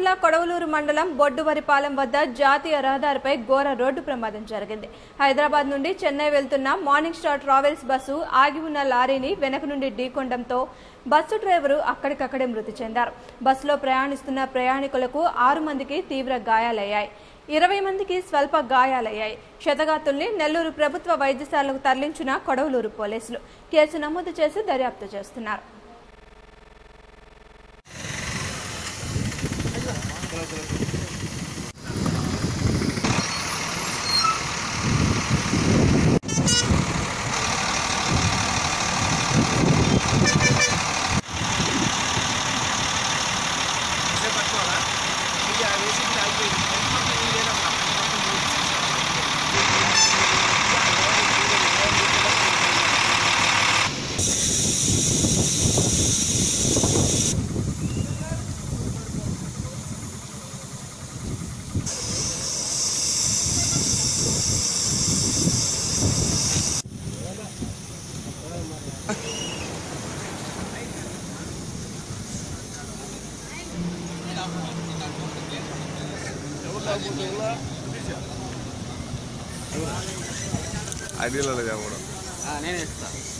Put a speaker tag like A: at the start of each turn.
A: జిల్లా కొడవలూరు మండలం బొడ్డువరిపాలెం వద్ద జాతీయ రహదారిపై ఘోర రోడ్డు ప్రమాదం జరిగింది. హైదరాబాద్ నుండి చెన్నై వెళ్తున్న మార్నింగ్ స్టార్ ట్రావెల్స్ బస్సు ఆగి ఉన్న లారీని వెనక నుండి ఢీకొనడంతో బస్సు డ్రైవరు అక్కడికక్కడే మృతి చెందారు. బస్సులో ప్రయాణిస్తున్న ప్రయాణికులకు 6 మందికి తీవ్ర గాయాలయ్యాయి. 20 మందికి స్వల్ప గాయాలయ్యాయి. క్షతగాతుల్ని నెల్లూరు ప్రభుత్వ వైద్యశాలకు తరలించిన కొడవలూరు పోలీసులు కేసు నమోదు చేసి దర్యాప్తు చేస్తున్నారు.
B: ఐడియాలో కూడా
C: నేను ఇస్తాను.